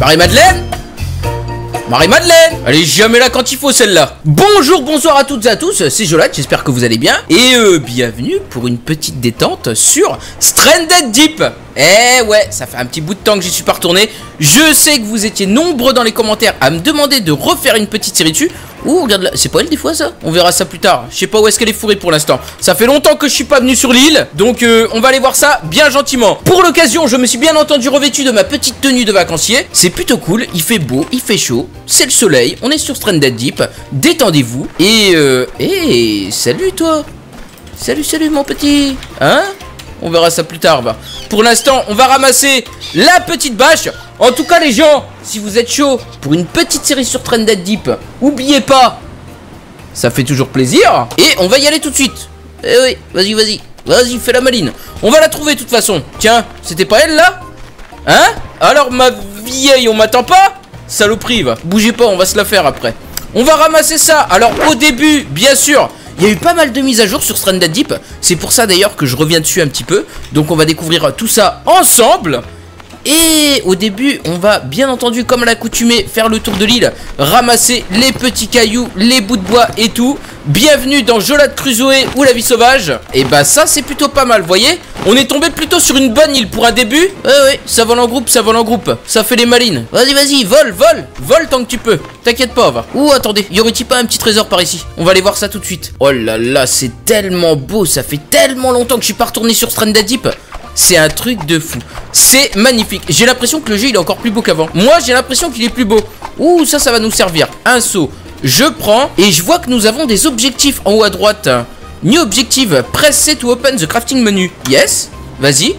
Marie-Madeleine? Marie-Madeleine! Elle est jamais là quand il faut celle-là. Bonjour, bonsoir à toutes et à tous, c'est Jolat, j'espère que vous allez bien. Et bienvenue pour une petite détente sur Stranded Deep. Eh ouais, ça fait un petit bout de temps que j'y suis pas retourné. Je sais que vous étiez nombreux dans les commentaires à me demander de refaire une petite série dessus. Ouh, regarde là, c'est pas elle des fois ça? On verra ça plus tard. Je sais pas où est-ce qu'elle est fourrée pour l'instant. Ça fait longtemps que je suis pas venu sur l'île, donc on va aller voir ça bien gentiment. Pour l'occasion, je me suis bien entendu revêtu de ma petite tenue de vacancier. C'est plutôt cool, il fait beau, il fait chaud, c'est le soleil, on est sur Stranded Deep. Détendez-vous. Et salut toi. Salut mon petit. Hein? On verra ça plus tard. Bah. Pour l'instant, on va ramasser la petite bâche. En tout cas, les gens, si vous êtes chaud pour une petite série sur Stranded Deep, oubliez pas, ça fait toujours plaisir. Et on va y aller tout de suite. Eh oui, vas-y, fais la maline. On va la trouver de toute façon. Tiens, c'était pas elle là? Hein? Alors ma vieille, on m'attend pas? Saloperie, va. Bougez pas, on va se la faire après. On va ramasser ça. Alors au début, bien sûr, il y a eu pas mal de mises à jour sur Stranded Deep. C'est pour ça d'ailleurs que je reviens dessus un petit peu. Donc on va découvrir tout ça ensemble. Et au début, on va bien entendu, comme à l'accoutumée, faire le tour de l'île, ramasser les petits cailloux, les bouts de bois et tout. Bienvenue dans Jolat Crusoe ou la vie sauvage. Et bah ça c'est plutôt pas mal, voyez. On est tombé plutôt sur une bonne île pour un début. Ouais, ça vole en groupe, ça fait les malines. Vas-y, vole tant que tu peux. T'inquiète pas, va. Ouh, attendez, y aurait-il pas un petit trésor par ici? On va aller voir ça tout de suite. Oh là là, c'est tellement beau, ça fait tellement longtemps que je suis pas retourné sur Stranded Deep. C'est un truc de fou. C'est magnifique. J'ai l'impression que le jeu il est encore plus beau qu'avant. Moi j'ai l'impression qu'il est plus beau. Ouh, ça va nous servir. Un seau. Je prends et je vois que nous avons des objectifs en haut à droite. New objective. Press C to open the crafting menu. Yes. Vas-y.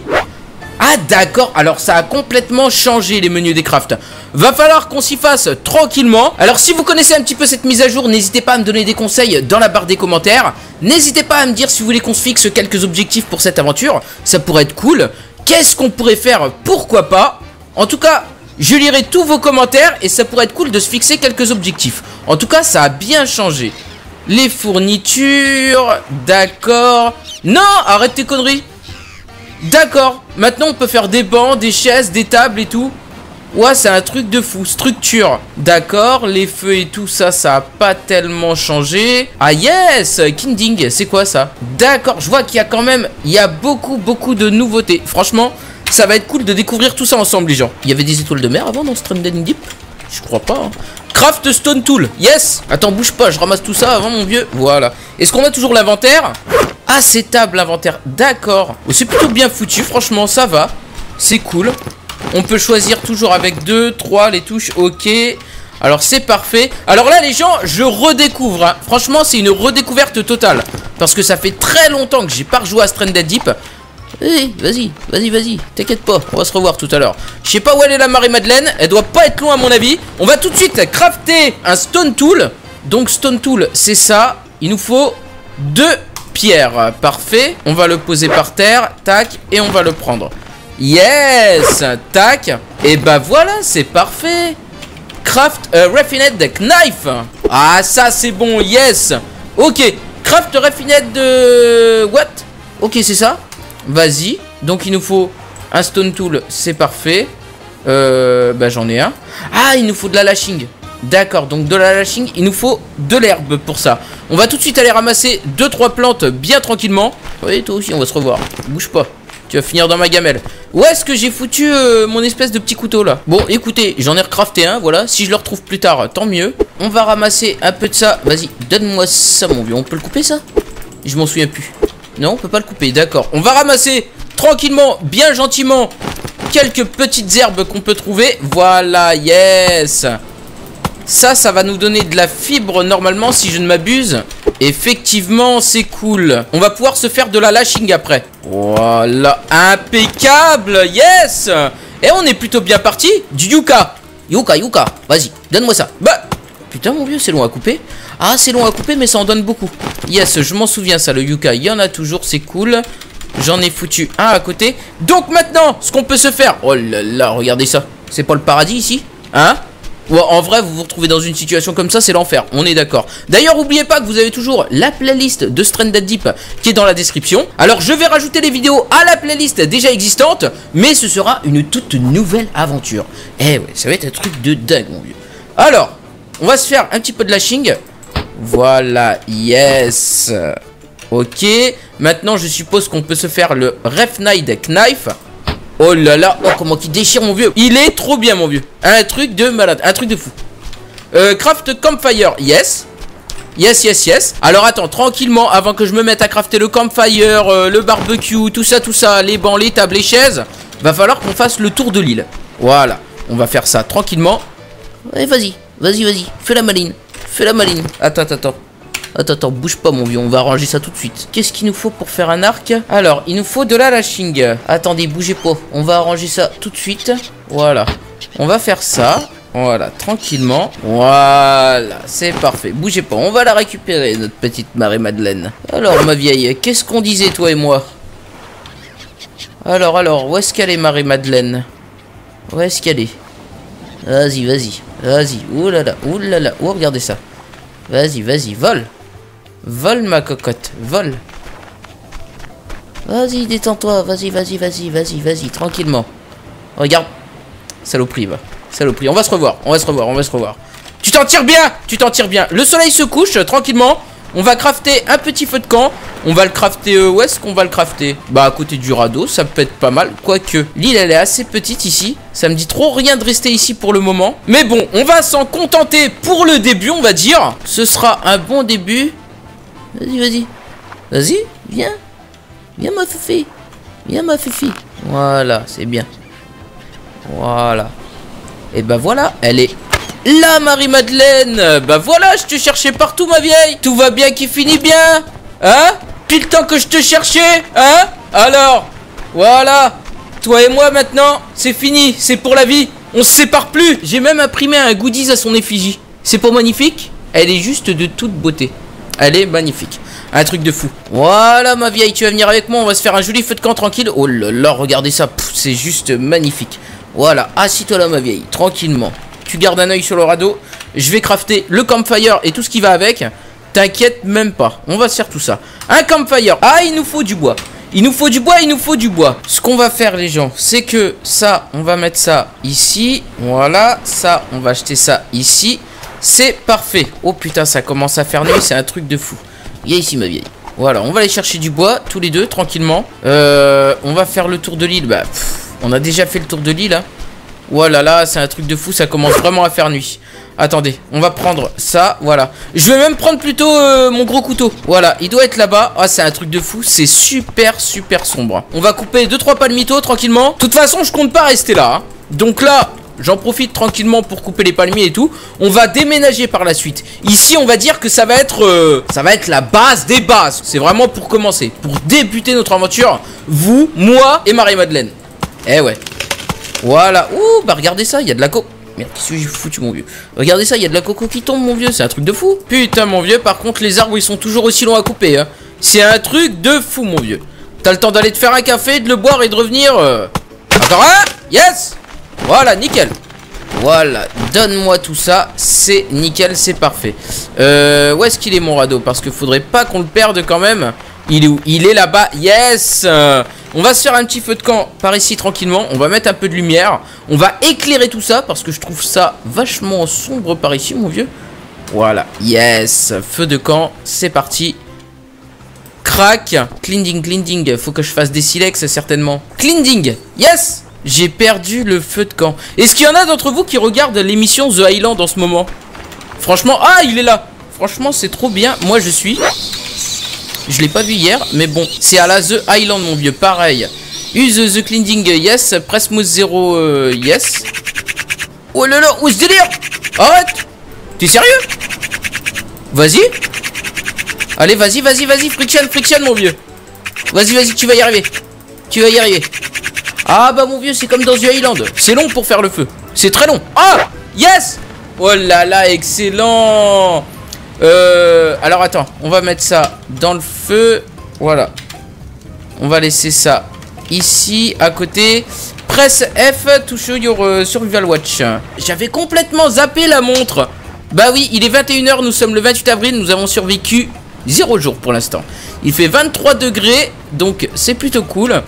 Ah d'accord, alors ça a complètement changé les menus des crafts. Va falloir qu'on s'y fasse tranquillement. Alors si vous connaissez un petit peu cette mise à jour, n'hésitez pas à me donner des conseils dans la barre des commentaires. N'hésitez pas à me dire si vous voulez qu'on se fixe quelques objectifs pour cette aventure. Ça pourrait être cool. Qu'est-ce qu'on pourrait faire? Pourquoi pas? En tout cas, je lirai tous vos commentaires et ça pourrait être cool de se fixer quelques objectifs. En tout cas, ça a bien changé. Les fournitures, d'accord. Non, arrête tes conneries. D'accord, maintenant on peut faire des bancs, des chaises, des tables et tout. Ouais, c'est un truc de fou. Structure, d'accord, les feux et tout ça, ça a pas tellement changé. Ah yes, Kinding, c'est quoi ça? D'accord, je vois qu'il y a quand même, il y a beaucoup de nouveautés. Franchement, ça va être cool de découvrir tout ça ensemble les gens. Il y avait des étoiles de mer avant dans Stranded Deep? Je crois pas, hein. Craft Stone Tool, yes. Attends, bouge pas, je ramasse tout ça avant mon vieux. Voilà. Est-ce qu'on a toujours l'inventaire? Ah, c'est table l'inventaire, d'accord. C'est plutôt bien foutu, franchement, ça va. C'est cool. On peut choisir toujours avec 2, 3 les touches, ok. Alors c'est parfait. Alors là les gens, je redécouvre, hein. Franchement c'est une redécouverte totale. Parce que ça fait très longtemps que j'ai pas rejoué à Stranded Deep. Eh, vas-y, t'inquiète pas, on va se revoir tout à l'heure. Je sais pas où elle est la Marie-Madeleine, elle doit pas être loin à mon avis. On va tout de suite crafter un Stone Tool. Donc Stone Tool c'est ça. Il nous faut 2 pierres, parfait. On va le poser par terre, tac, et on va le prendre. Yes, tac. Et bah voilà, c'est parfait. Craft a refined knife. Ah ça c'est bon, yes. Ok, craft refined de... What? Ok, c'est ça. Vas-y, donc il nous faut un stone tool, c'est parfait. Bah j'en ai un. Ah, il nous faut de la lashing. D'accord, donc de la lashing, il nous faut de l'herbe pour ça. On va tout de suite aller ramasser 2-3 plantes bien tranquillement. Oui, toi aussi, on va se revoir. Bouge pas. Tu vas finir dans ma gamelle. Où est-ce que j'ai foutu mon espèce de petit couteau là? Bon, écoutez, j'en ai recrafté un, voilà. Si je le retrouve plus tard, tant mieux. On va ramasser un peu de ça. Vas-y, donne-moi ça, mon vieux. On peut le couper, ça? Je m'en souviens plus. Non, on peut pas le couper, d'accord. On va ramasser tranquillement, bien gentiment, quelques petites herbes qu'on peut trouver. Voilà, yes. Ça va nous donner de la fibre normalement, si je ne m'abuse. Effectivement, c'est cool. On va pouvoir se faire de la lashing après. Voilà, impeccable, yes. Et on est plutôt bien parti. Du yucca. Yucca, vas-y, donne-moi ça. Bah, putain mon vieux, c'est long à couper. Ah, c'est long à couper, mais ça en donne beaucoup. Yes, je m'en souviens ça, le yucca, il y en a toujours, c'est cool. J'en ai foutu un à côté. Donc maintenant, ce qu'on peut se faire... Oh là là, regardez ça. C'est pas le paradis ici? Hein? Ouais, en vrai, vous vous retrouvez dans une situation comme ça, c'est l'enfer, on est d'accord. D'ailleurs, n'oubliez pas que vous avez toujours la playlist de Stranded Deep qui est dans la description. Alors, je vais rajouter les vidéos à la playlist déjà existante, mais ce sera une toute nouvelle aventure. Eh ouais, ça va être un truc de dingue, mon vieux. Alors, on va se faire un petit peu de lashing. Voilà, yes. Ok, maintenant, je suppose qu'on peut se faire le Refnide Knife. Oh là là, oh comment il déchire mon vieux. Il est trop bien mon vieux. Un truc de malade, un truc de fou. Craft campfire, yes. Yes. Alors attends, tranquillement, avant que je me mette à crafter le campfire, le barbecue, tout ça, les bancs, les tables, les chaises, va falloir qu'on fasse le tour de l'île. Voilà, on va faire ça tranquillement. Ouais, vas-y, fais la maline. Attends, bouge pas mon vieux, on va arranger ça tout de suite. Qu'est-ce qu'il nous faut pour faire un arc? Alors, il nous faut de la lashing. Attendez, bougez pas, on va arranger ça tout de suite. Voilà, on va faire ça. Voilà, tranquillement. Voilà, c'est parfait. Bougez pas, on va la récupérer, notre petite Marie-Madeleine. Alors, ma vieille, qu'est-ce qu'on disait, toi et moi? Alors, où est-ce qu'elle est, Marie-Madeleine? Où est-ce qu'elle est? Vas-y. Ouh là là, oh, regardez ça. Vas-y, vole. Vole ma cocotte, vole. Vas-y, détends-toi, vas-y, tranquillement. Regarde. Saloperie, va. Saloperie, on va se revoir. Tu t'en tires bien. Le soleil se couche, tranquillement. On va crafter un petit feu de camp. On va le crafter, où est-ce qu'on va le crafter? Bah, à côté du radeau, ça peut être pas mal. Quoique, l'île, elle est assez petite ici. Ça me dit trop rien de rester ici pour le moment. Mais bon, on va s'en contenter pour le début, on va dire. Ce sera un bon début. Vas-y, viens. Viens, ma fifi. Voilà, c'est bien. Voilà. Et bah voilà, elle est là, Marie-Madeleine. Bah voilà, je te cherchais partout, ma vieille. Tout va bien qui finit bien. Hein? Depuis le temps que je te cherchais. Hein? Alors, voilà. Toi et moi, maintenant, c'est fini. C'est pour la vie. On se sépare plus. J'ai même imprimé un goodies à son effigie. C'est pas magnifique? Elle est juste de toute beauté. Elle est magnifique. Un truc de fou. Voilà, ma vieille, tu vas venir avec moi. On va se faire un joli feu de camp tranquille. Oh là là, regardez ça. C'est juste magnifique. Voilà, assis-toi là, ma vieille, tranquillement. Tu gardes un œil sur le radeau. Je vais crafter le campfire et tout ce qui va avec. T'inquiète même pas. On va se faire tout ça. Un campfire. Ah, il nous faut du bois. Il nous faut du bois. Ce qu'on va faire, les gens, c'est que ça, on va mettre ça ici. Voilà, ça, on va acheter ça ici. C'est parfait. Oh putain, ça commence à faire nuit. C'est un truc de fou. Viens ici, ma vieille. Voilà, on va aller chercher du bois, tous les deux, tranquillement. On va faire le tour de l'île. Bah, on a déjà fait le tour de l'île, hein. Voilà, là, c'est un truc de fou. Ça commence vraiment à faire nuit. Attendez, on va prendre ça, voilà. Je vais même prendre plutôt mon gros couteau. Voilà, il doit être là-bas. Ah, c'est un truc de fou, c'est super sombre. On va couper 2-3 palmitos tranquillement. De toute façon, je compte pas rester là, hein. Donc là, j'en profite tranquillement pour couper les palmiers et tout. On va déménager par la suite. Ici, on va dire que ça va être la base des bases. C'est vraiment pour commencer, pour débuter notre aventure. Vous, moi et Marie-Madeleine. Eh ouais. Voilà. Ouh, bah regardez ça, il y a de la coco. Merde, qu'est-ce que j'ai foutu, mon vieux? Regardez ça, il y a de la coco qui tombe, mon vieux. C'est un truc de fou. Putain, mon vieux, par contre, les arbres, ils sont toujours aussi longs à couper, hein. C'est un truc de fou, mon vieux. T'as le temps d'aller te faire un café, de le boire et de revenir. Encore un? Yes. Voilà, nickel. Voilà, donne-moi tout ça. C'est nickel, c'est parfait. Où est-ce qu'il est, mon radeau? Parce qu'il faudrait pas qu'on le perde quand même. Il est où? Il est là-bas. Yes. On va se faire un petit feu de camp par ici tranquillement. On va mettre un peu de lumière. On va éclairer tout ça parce que je trouve ça vachement sombre par ici, mon vieux. Voilà. Yes. Feu de camp. C'est parti. Crac. Cleaning. Faut que je fasse des silex certainement. Cleaning. Yes. J'ai perdu le feu de camp. Est-ce qu'il y en a d'entre vous qui regardent l'émission The Island en ce moment? Franchement. Ah, il est là. Franchement, c'est trop bien. Moi, je suis... Je l'ai pas vu hier, mais bon, c'est à la The Island, mon vieux, pareil. Use the cleaning, yes. Press mode 0, yes. Oh là là, où ce délire? Arrête. T'es sérieux? Vas-y. Allez, vas-y, friction, mon vieux. Vas-y, tu vas y arriver. Ah bah, mon vieux, c'est comme dans The Island. C'est long pour faire le feu. C'est très long. Ah, yes. Oh là là, excellent. Alors attends, on va mettre ça dans le feu. Voilà. On va laisser ça ici, à côté. Press F to show your survival watch. J'avais complètement zappé la montre. Bah oui, il est 21 h, nous sommes le 28 avril, nous avons survécu 0 jours pour l'instant. Il fait 23 degrés, donc c'est plutôt cool.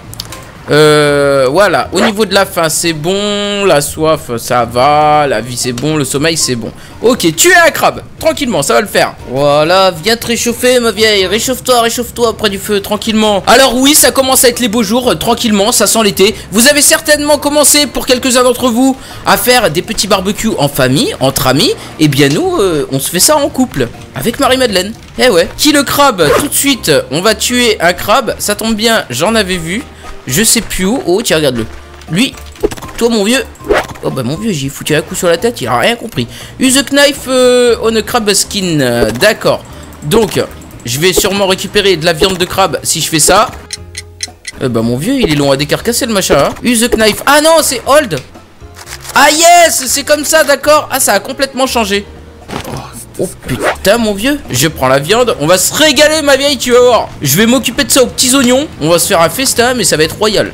Voilà, au niveau de la faim c'est bon, la soif ça va, la vie c'est bon, le sommeil c'est bon. Ok, tuer un crabe, tranquillement, ça va le faire. Voilà, viens te réchauffer ma vieille, réchauffe-toi près du feu, tranquillement. Alors oui, ça commence à être les beaux jours, tranquillement, ça sent l'été. Vous avez certainement commencé, pour quelques-uns d'entre vous, à faire des petits barbecues en famille, entre amis. Et bien nous, on se fait ça en couple, avec Marie-Madeleine. Eh ouais, qui le crabe, tout de suite, on va tuer un crabe, ça tombe bien, j'en avais vu. Je sais plus où. Oh tiens, regarde-le. Lui, toi mon vieux. Oh bah mon vieux, j'ai foutu un coup sur la tête, il a rien compris. Use a knife on a crab skin. D'accord. Donc, je vais sûrement récupérer de la viande de crabe si je fais ça. Bah mon vieux, il est long à décarcasser le machin. Hein. Use a knife. Ah non, c'est hold. Ah yes, c'est comme ça, d'accord. Ah, ça a complètement changé. Oh putain mon vieux, je prends la viande, on va se régaler ma vieille, tu vas voir. Je vais m'occuper de ça aux petits oignons, on va se faire un festin mais ça va être royal.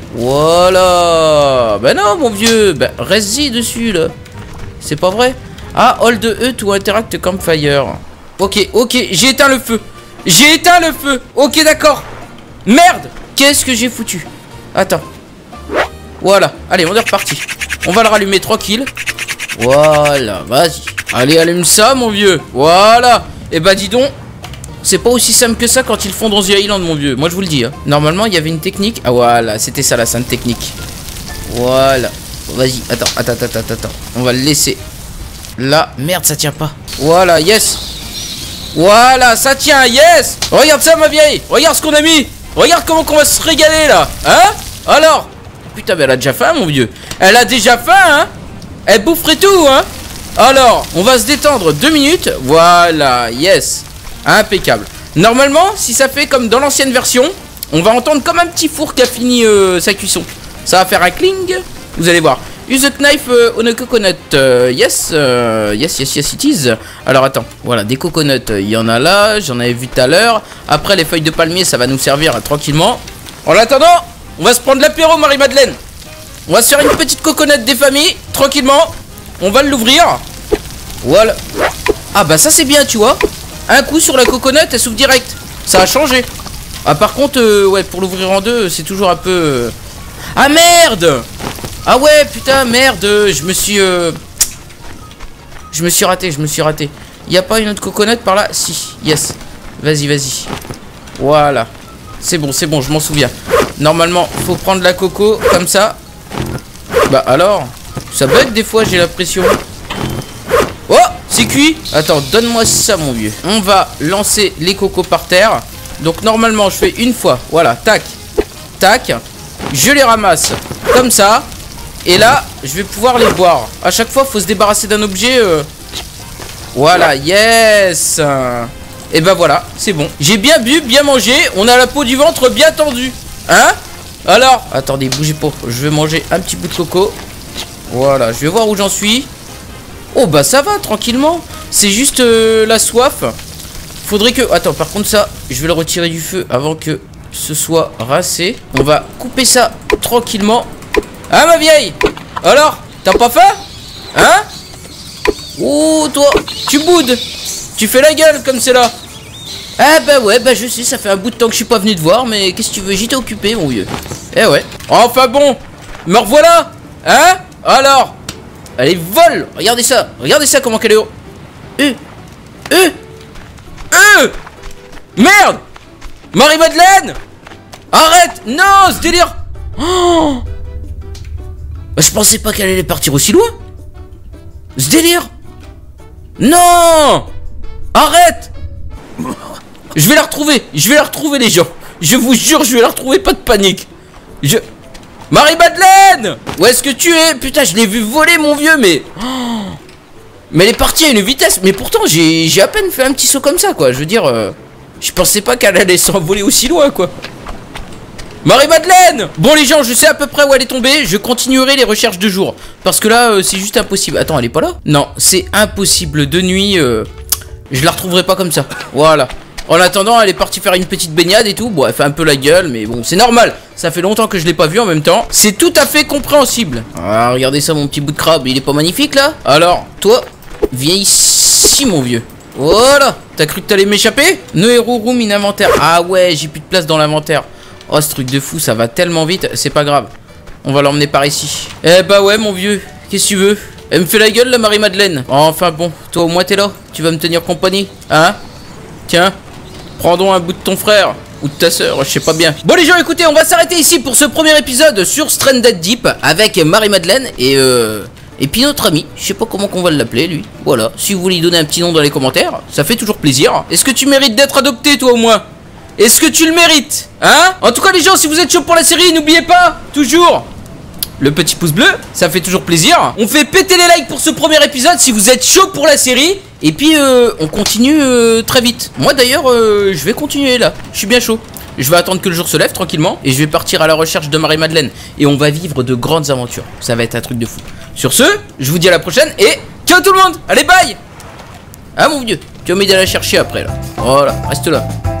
Voilà. Bah non mon vieux, bah reste-y dessus là. C'est pas vrai. Ah, hold E to interact campfire. Ok, j'ai éteint le feu. J'ai éteint le feu. Ok d'accord. Merde, qu'est-ce que j'ai foutu. Attends. Voilà, allez on est reparti. On va le rallumer tranquille. Voilà, vas-y. Allez, allume ça, mon vieux. Voilà. Et bah, dis donc, c'est pas aussi simple que ça quand ils font dans The Island, mon vieux. Moi, je vous le dis. Hein. Normalement, il y avait une technique. Ah, voilà, c'était ça la sainte technique. Voilà. Vas-y, attends. On va le laisser là. Merde, ça tient pas. Voilà, yes. Voilà, ça tient, yes. Regarde ça, ma vieille. Regarde ce qu'on a mis. Regarde comment qu'on va se régaler, là. Hein? Alors? Putain, mais elle a déjà faim, mon vieux. Elle a déjà faim, hein? Elle boufferait tout, hein? Alors, on va se détendre 2 minutes. Voilà, yes. Impeccable. Normalement, si ça fait comme dans l'ancienne version, on va entendre comme un petit four qui a fini sa cuisson. Ça va faire un cling. Vous allez voir. Use a knife on a coconut. Yes, it is. Alors, attends. Voilà, des coconuts. Il y en a là. J'en avais vu tout à l'heure. Après, les feuilles de palmier, ça va nous servir tranquillement. En attendant, on va se prendre l'apéro, Marie-Madeleine. On va se faire une petite coconut des familles. Tranquillement. On va l'ouvrir. Voilà. Ah bah ça c'est bien tu vois. Un coup sur la coconut elle s'ouvre direct. Ça a changé. Ah par contre ouais pour l'ouvrir en deux c'est toujours un peu Ah merde. Ah ouais putain merde. Je me suis raté. Y a pas une autre coconut par là? Si. Yes. Vas-y. Voilà. C'est bon je m'en souviens. Normalement faut prendre la coco comme ça. Bah alors ça bug des fois, j'ai l'impression. Oh, c'est cuit. Attends, donne-moi ça, mon vieux. On va lancer les cocos par terre. Donc, normalement, je fais une fois. Voilà, tac, tac. Je les ramasse comme ça. Et là, je vais pouvoir les boire. À chaque fois, il faut se débarrasser d'un objet. Voilà, yes. Et ben voilà, c'est bon. J'ai bien bu, bien mangé. On a la peau du ventre bien tendue. Hein? Alors, attendez, bougez pas. Je vais manger un petit bout de coco. Voilà, je vais voir où j'en suis. Oh bah ça va, tranquillement. C'est juste la soif. Faudrait que... Attends, par contre ça, je vais le retirer du feu avant que ce soit rincé. On va couper ça tranquillement. Hein ma vieille? Alors, t'as pas faim? Hein? Oh toi, tu boudes. Tu fais la gueule comme c'est là. Ah bah ouais, bah je sais, ça fait un bout de temps que je suis pas venu te voir. Mais qu'est-ce que tu veux, j'étais occupé mon vieux. Eh ouais. Enfin bon, me revoilà. Hein? Alors, allez, vole. Regardez ça comment qu'elle est haut. Merde. Marie-Madeleine. Arrête. Non, ce délire. Oh. Bah, je pensais pas qu'elle allait partir aussi loin. Ce délire. Non. Arrête. Je vais la retrouver les gens. Je vous jure, je vais la retrouver, pas de panique. Marie-Madeleine! Où est-ce que tu es? Putain, je l'ai vu voler, mon vieux, mais... Oh, mais elle est partie à une vitesse. Mais pourtant, j'ai à peine fait un petit saut comme ça, quoi. Je veux dire, je pensais pas qu'elle allait s'envoler aussi loin, quoi. Marie-Madeleine! Bon, les gens, je sais à peu près où elle est tombée. Je continuerai les recherches de jour. Parce que là, c'est juste impossible. Attends, elle est pas là? Non, c'est impossible. De nuit, je la retrouverai pas comme ça. Voilà. En attendant, elle est partie faire une petite baignade et tout. Bon, elle fait un peu la gueule, mais bon, c'est normal. Ça fait longtemps que je l'ai pas vu en même temps. C'est tout à fait compréhensible. Ah, regardez ça, mon petit bout de crabe. Il est pas magnifique, là? Alors, toi, viens ici, mon vieux. Voilà. T'as cru que t'allais m'échapper? No hero room in inventaire. Ah ouais, j'ai plus de place dans l'inventaire. Oh, ce truc de fou, ça va tellement vite. C'est pas grave. On va l'emmener par ici. Eh bah ouais, mon vieux. Qu'est-ce que tu veux? Elle me fait la gueule, la Marie-Madeleine. Enfin bon, toi au moins t'es là. Tu vas me tenir compagnie. Hein? Tiens. Prends donc un bout de ton frère. Ou de ta soeur, je sais pas bien. Bon les gens, écoutez, on va s'arrêter ici pour ce premier épisode sur Stranded Deep avec Marie-Madeleine et puis notre ami, je sais pas comment qu'on va l'appeler lui. Voilà, si vous voulez lui donner un petit nom dans les commentaires, ça fait toujours plaisir. Est-ce que tu mérites d'être adopté toi au moins? Est-ce que tu le mérites? Hein? En tout cas les gens, si vous êtes chaud pour la série, n'oubliez pas, toujours le petit pouce bleu, ça fait toujours plaisir. On fait péter les likes pour ce premier épisode si vous êtes chaud pour la série. Et puis on continue très vite. Moi d'ailleurs je vais continuer là, je suis bien chaud. Je vais attendre que le jour se lève tranquillement et je vais partir à la recherche de Marie-Madeleine. Et on va vivre de grandes aventures. Ça va être un truc de fou. Sur ce, je vous dis à la prochaine et ciao tout le monde. Allez bye. Ah mon vieux, tu vas m'aider à la chercher après là. Voilà, reste là.